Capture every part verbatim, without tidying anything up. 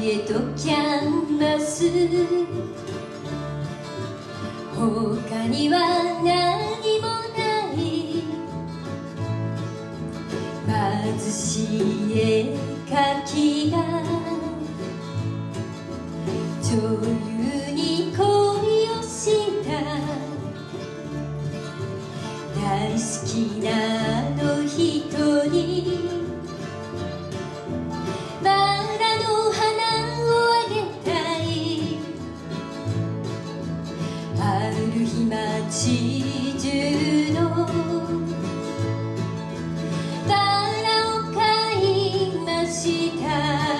へとキャンバス、他には何もない貧しい絵描きが女優に恋をした大好きなあの人にバラの花をあげたい。ある日街中のバラを買いました。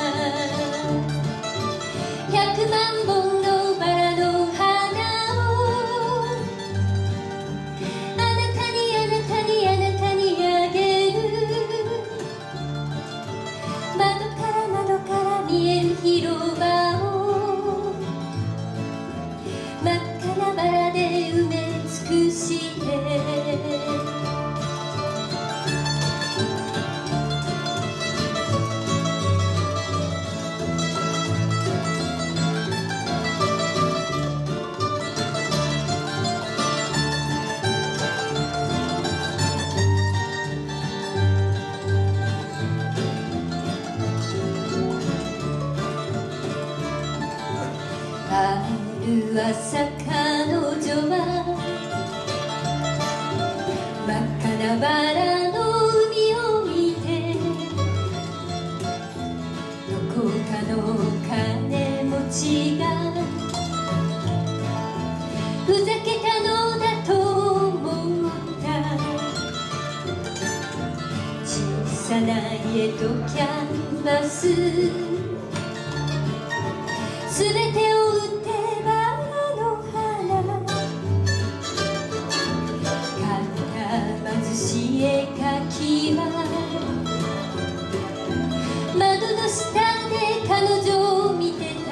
百万本のバラの花をあなたにあなたにあなたにあげる。窓から窓から見える広場を真っ赤なバラで埋め尽くしてある朝彼女は真っ赤なバラの海を見てどこかの金持ちがふざけたのだと思った。小さな家とキャンバスすべてを売ってバラの花買った貧しい絵描きは窓の下で彼女を見てた。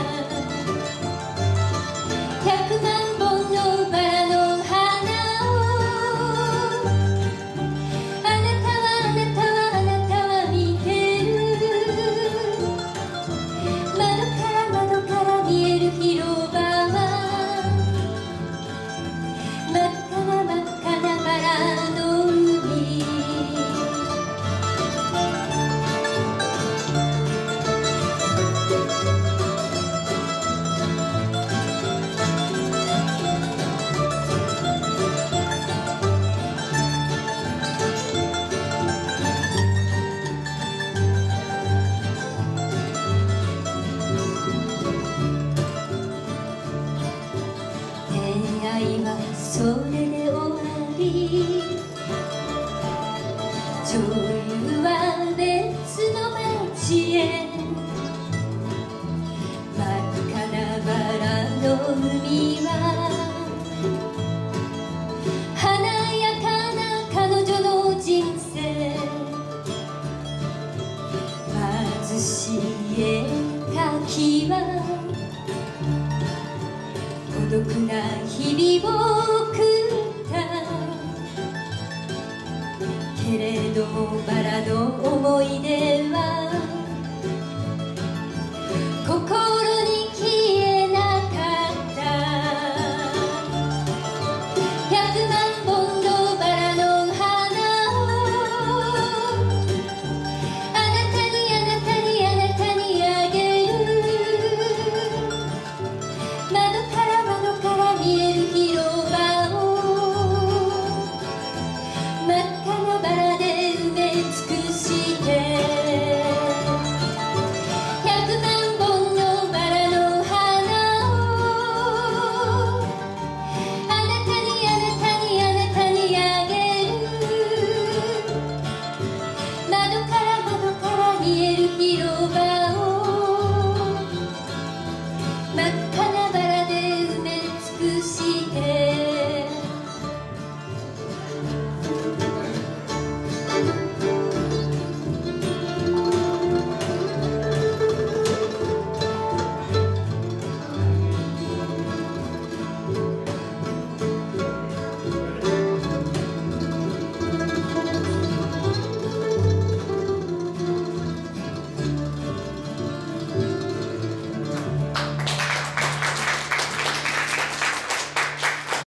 百万本のバラの花をあなたはあなたはあなたは見てる。広場は真っ赤な真っ赤なバラの海。出会いはそれで終わり、女優は別の街へ。真っ赤なバラの海は華やかな彼女の人生。貧しい絵描きは孤独な日々を送ったけれどもバラの思い出は